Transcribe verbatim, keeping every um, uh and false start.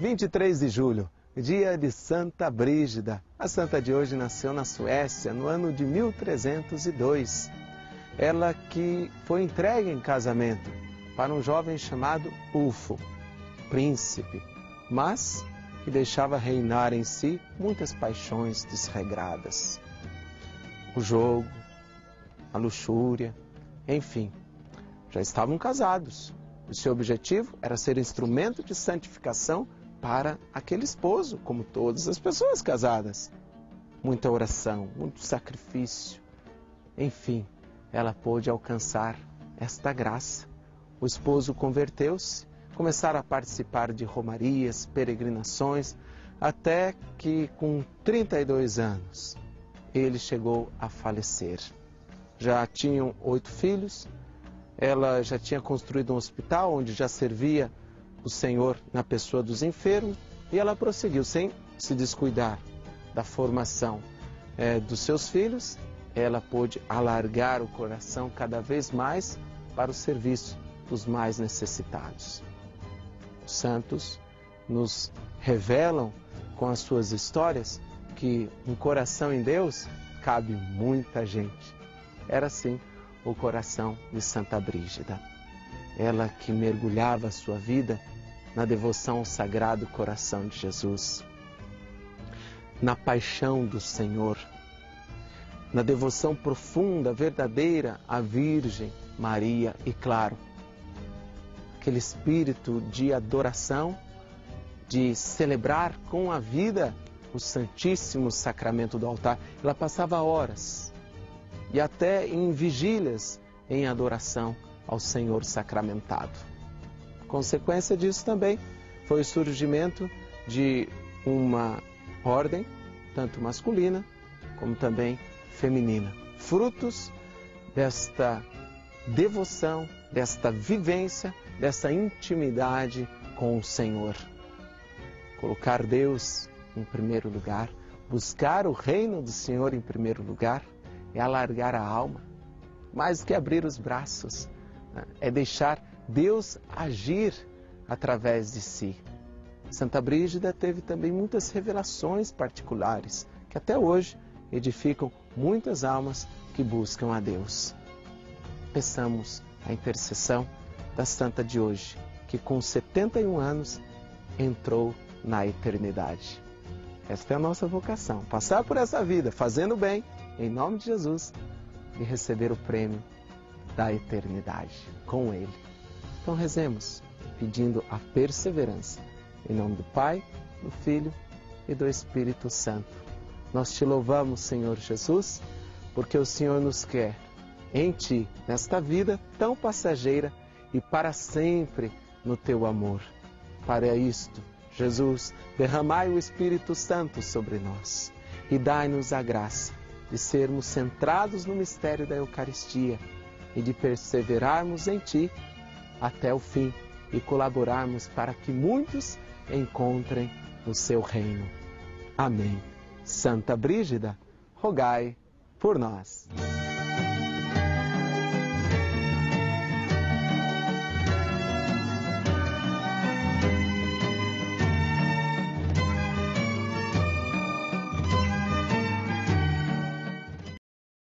vinte e três de julho, dia de Santa Brígida. A santa de hoje nasceu na Suécia no ano de mil trezentos e dois. Ela que foi entregue em casamento para um jovem chamado Ufo, príncipe, mas que deixava reinar em si muitas paixões desregradas. O jogo, a luxúria, enfim, já estavam casados. O seu objetivo era ser instrumento de santificação para aquele esposo, como todas as pessoas casadas. Muita oração, muito sacrifício. Enfim, ela pôde alcançar esta graça. O esposo converteu-se, começaram a participar de romarias, peregrinações, até que com trinta e dois anos ele chegou a falecer. Já tinham oito filhos, ela já tinha construído um hospital onde já servia o Senhor na pessoa dos enfermos, e ela prosseguiu sem se descuidar da formação é, dos seus filhos. Ela pôde alargar o coração cada vez mais para o serviço dos mais necessitados. Os santos nos revelam com as suas histórias que um coração em Deus cabe muita gente. Era assim o coração de Santa Brígida. Ela que mergulhava a sua vida na devoção ao Sagrado Coração de Jesus, na paixão do Senhor, na devoção profunda, verdadeira à Virgem Maria e, claro, aquele espírito de adoração, de celebrar com a vida o Santíssimo Sacramento do altar. Ela passava horas e até em vigílias em adoração ao Senhor sacramentado. Consequência disso também foi o surgimento de uma ordem, tanto masculina como também feminina. Frutos desta devoção, desta vivência, dessa intimidade com o Senhor. Colocar Deus em primeiro lugar, buscar o reino do Senhor em primeiro lugar, é alargar a alma, mais do que abrir os braços, é deixar Deus agir através de si. Santa Brígida teve também muitas revelações particulares, que até hoje edificam muitas almas que buscam a Deus. Peçamos a intercessão da santa de hoje, que com setenta e um anos entrou na eternidade. Esta é a nossa vocação, passar por essa vida fazendo bem, em nome de Jesus, e receber o prêmio da eternidade com Ele. Então rezemos, pedindo a perseverança, em nome do Pai, do Filho e do Espírito Santo. Nós te louvamos, Senhor Jesus, porque o Senhor nos quer em Ti, nesta vida tão passageira e para sempre no Teu amor. Para isto, Jesus, derramai o Espírito Santo sobre nós e dai-nos a graça de sermos centrados no mistério da Eucaristia e de perseverarmos em Ti até o fim e colaborarmos para que muitos encontrem o Seu reino. Amém. Santa Brígida, rogai por nós.